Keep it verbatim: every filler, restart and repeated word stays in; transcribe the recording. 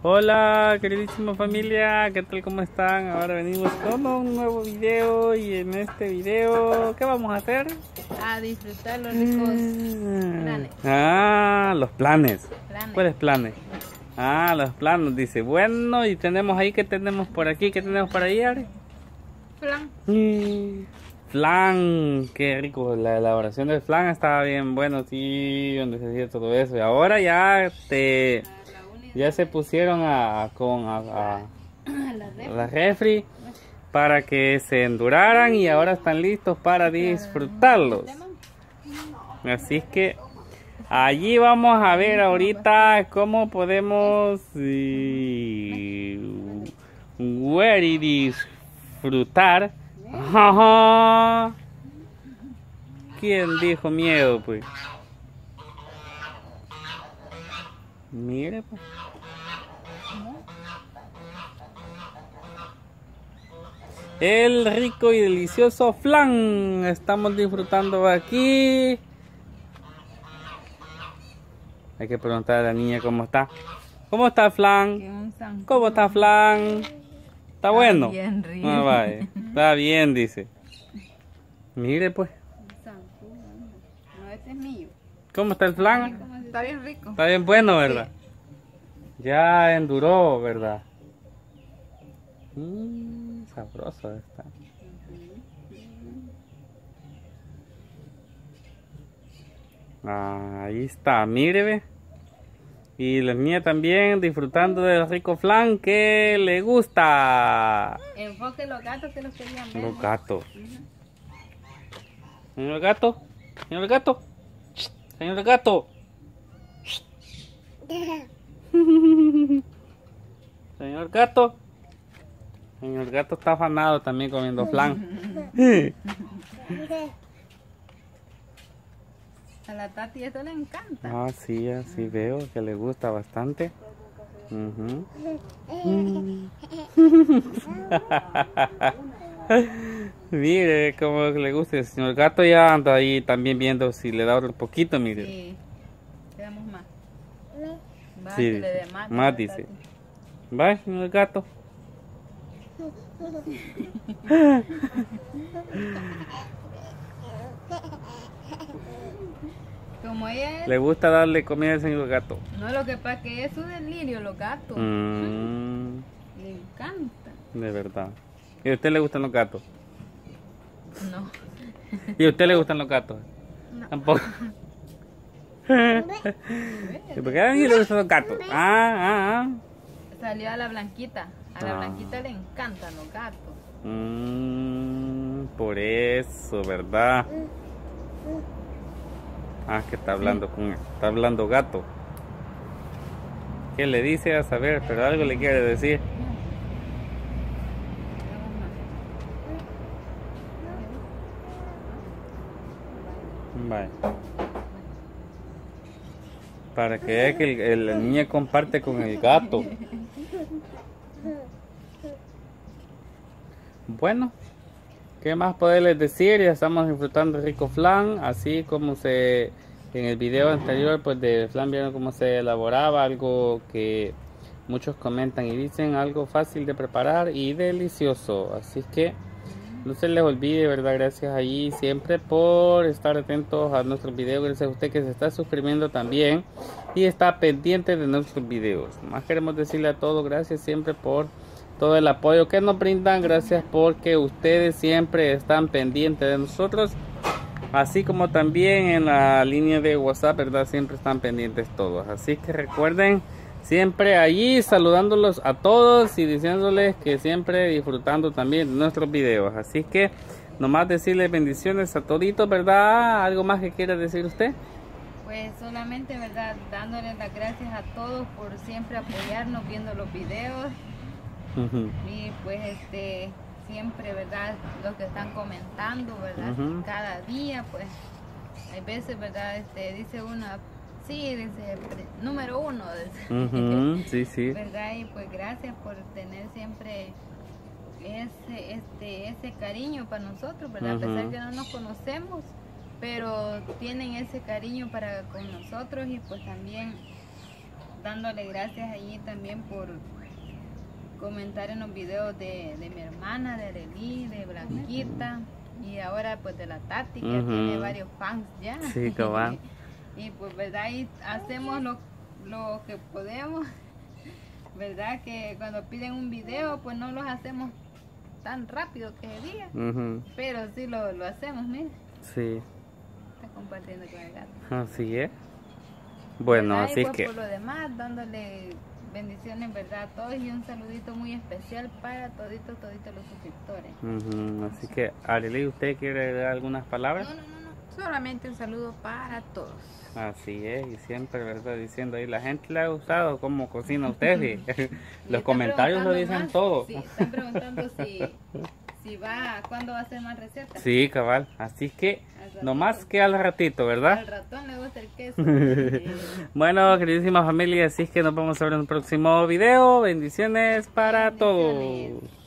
Hola queridísima familia, ¿qué tal? ¿Cómo están? Ahora venimos con un nuevo video y en este video, ¿qué vamos a hacer? A disfrutar los ricos planes. Ah, los planes. planes. ¿Cuáles planes? Ah, los planos, dice. Bueno, y tenemos ahí, ¿qué tenemos por aquí? ¿Qué tenemos por ahí, Ari? Flan. Mm, flan, qué rico. La elaboración del flan estaba bien bueno, sí, donde se hacía todo eso. Y ahora ya te... Ya se pusieron a, con, a, a, a la refri para que se enduraran y ahora están listos para disfrutarlos. Así es que allí vamos a ver ahorita cómo podemos y, ver y disfrutar. ¿Quién dijo miedo, pues? Mire, pues. El rico y delicioso flan estamos disfrutando aquí. Hay que preguntar a la niña cómo está. ¿Cómo está flan? ¿Cómo está flan? ¿Está bueno? Está bien, rico. Ah, vaya. Está bien, dice. Mire, pues. No, este es mío. ¿Cómo está el flan? Está bien rico. Está bien bueno, ¿verdad? Sí. Ya enduró, ¿verdad? Mm, sabroso está. Ah, ahí está, mire, ve. Y la niña también disfrutando del rico flan que le gusta. Enfoque los gatos que los querían ver. Los gatos. Uh-huh. Señor gato, señor gato, señor gato. Señor gato. Señor gato está afanado también comiendo flan. A la Tati esto le encanta. Ah, sí, así veo que le gusta bastante. Uh-huh. Mire cómo le gusta. El señor gato ya anda ahí también viendo si le da otro poquito, mire. Sí, le damos más. Va, sí, que le dé más, más dice. Va, señor gato. Como ella es, le gusta darle comida al señor gato. No, lo que pasa es que es su delirio los gatos. Mm. Le encanta. De verdad. ¿Y a usted le gustan los gatos? No. ¿Y a usted le gustan los gatos? No. Tampoco. ¿Por qué a mí le gustan los gatos? Ah, ah, ah. Salió a la Blanquita. A la ah. Blanquita le encantan los gatos. Mm, por eso, ¿verdad? Ah, que está hablando con está hablando gato. ¿Qué le dice? A saber, pero algo le quiere decir. Vale. Para que vea que el, el, la niña comparte con el gato. Bueno, ¿qué más poderles decir? Ya estamos disfrutando de rico flan, así como se en el video anterior pues de flan vieron cómo se elaboraba, algo que muchos comentan y dicen, algo fácil de preparar y delicioso, así que no se les olvide, verdad, gracias ahí siempre por estar atentos a nuestros videos, gracias a usted que se está suscribiendo también y está pendiente de nuestros videos. Más queremos decirle a todos gracias siempre por todo el apoyo que nos brindan, gracias porque ustedes siempre están pendientes de nosotros, así como también en la línea de WhatsApp, verdad, siempre están pendientes todos, así que recuerden siempre allí saludándolos a todos y diciéndoles que siempre disfrutando también de nuestros videos, así que nomás decirles bendiciones a toditos, verdad, algo más que quiera decir usted. Pues solamente, verdad, dándoles las gracias a todos por siempre apoyarnos viendo los videos. Uh-huh. Y pues este siempre, verdad, los que están comentando, verdad, uh-huh. Cada día, pues hay veces, verdad, este dice uno, sí, dice número uno, uh-huh. Sí, sí, verdad, y pues gracias por tener siempre ese este ese cariño para nosotros, verdad, uh-huh. A pesar que no nos conocemos, pero tienen ese cariño para con nosotros y pues también dándole gracias allí también por comentar en los videos de, de mi hermana, de Arely, de Blanquita y ahora pues de la Tati, que uh-huh. tiene varios fans ya. Sí, cabal. Y pues verdad, y hacemos lo, lo que podemos, verdad que cuando piden un video pues no los hacemos tan rápido que día, uh-huh. pero sí lo, lo hacemos, mira. Sí. Está compartiendo con el gato. Así es. Bueno, ¿verdad? así Y es pues que... por lo demás, dándole bendiciones, verdad, a todos y un saludito muy especial para toditos, toditos los suscriptores. Uh-huh. Así que, Arely, ¿usted quiere dar algunas palabras? No, no, no, no, solamente un saludo para todos. Así es, y siempre, ¿verdad? Diciendo ahí, la gente le ha gustado cómo cocina usted y los comentarios lo dicen más, todo. Sí, están preguntando si, si va, cuándo va a hacer más recetas. Sí, cabal, así que nomás que al ratito, ¿verdad? Al ratón le gusta el queso. Bueno, queridísima familia, así es que nos vamos a ver en un próximo video. Bendiciones para Bendiciones. todos.